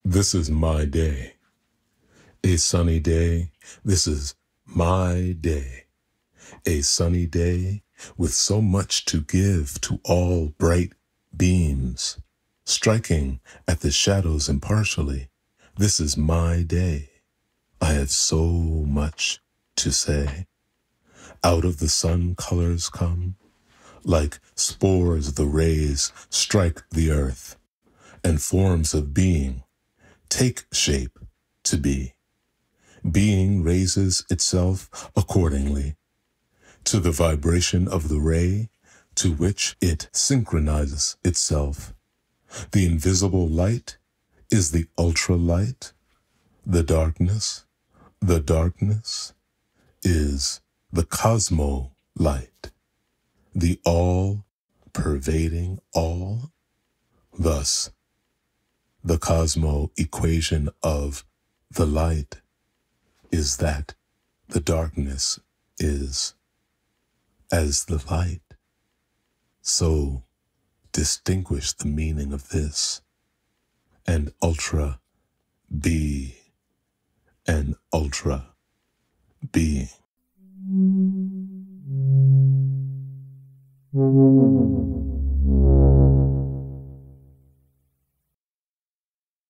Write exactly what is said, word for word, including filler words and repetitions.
This is my day. A sunny day. This is my day. A sunny day with so much to give to all bright beams, striking at the shadows impartially. This is my day. I have so much to say. Out of the sun colors come, like spores the rays strike the earth, and forms of being take shape to be. Being raises itself accordingly to the vibration of the ray to which it synchronizes itself. The invisible light is the ultralight. The darkness, the darkness is the cosmo light, the all-pervading all. Thus, the cosmo equation of the light is that the darkness is as the light. So distinguish the meaning of this, and ultra be an ultra being.